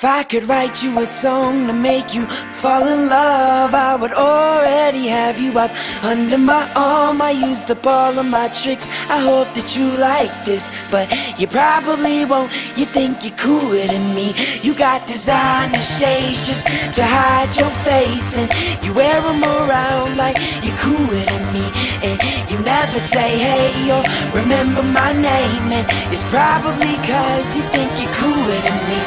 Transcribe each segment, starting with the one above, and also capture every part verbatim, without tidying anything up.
If I could write you a song to make you fall in love, I would already have you up under my arm. I used up all of my tricks, I hope that you like this, but you probably won't. You think you're cooler than me. You got designer shades just to hide your face, and you wear them around like you're cooler than me. And you never say hey or remember my name, and it's probably cause you think you're cooler than me.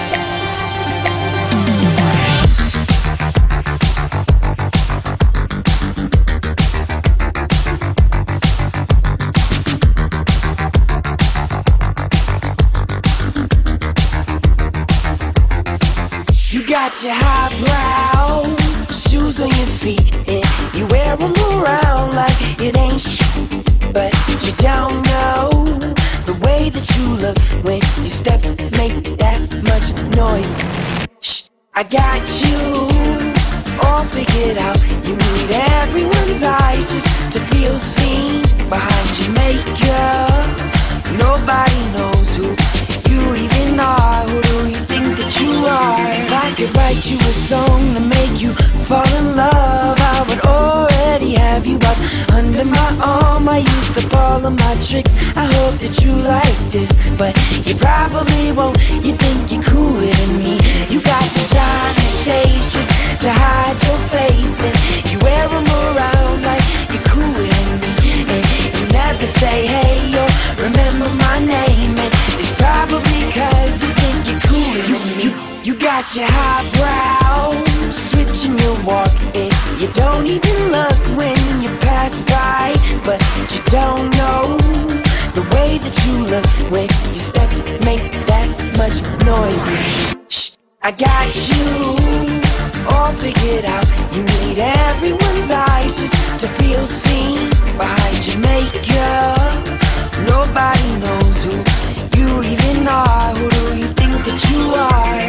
You got your highbrow shoes on your feet, and you wear them around like it ain't shit. But you don't know the way that you look when your steps make that much noise. Shh, I got you all figured out. You need everyone's eyes just to feel seen behind your makeup. Nobody knows who you even are. Who do you think that you are? If I could write you a song to make you fall in love, I would already have you up under my arm. I used up all of my tricks, I hope that you like this, but you probably won't. You think you're cooler than me. You got designer shades just to hide your face, and you wear them around like you're cooler than me. And you never say hey or remember my name, and it's probably cause you think you're cooler than me. You, you got your highbrow switching your walk, and you don't even look when you pass by. But you don't know the way that you look when your steps make that much noise. Shh, I got you all figured out. You need everyone's eyes just to feel seen behind your makeup. Nobody knows who you even are. Who do you think that you are?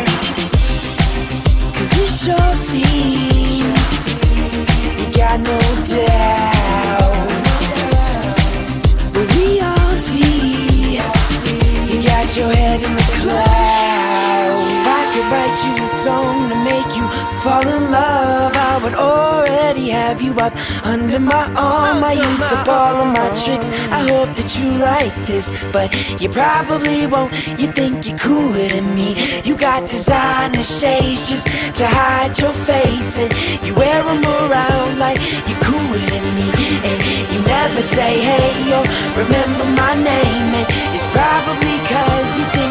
Cause it sure seems you got no doubt, but we all see you got your head in the clouds. If I could write you a song to make you fall in love, I would already have you up under my arm. I used up all of my tricks, I hope that you like this, but you probably won't. You think you're cooler than me. You got designer shades just to hide your face, and you wear them around like you're cooler than me. And you never say hey or remember my name, and it's probably cause you think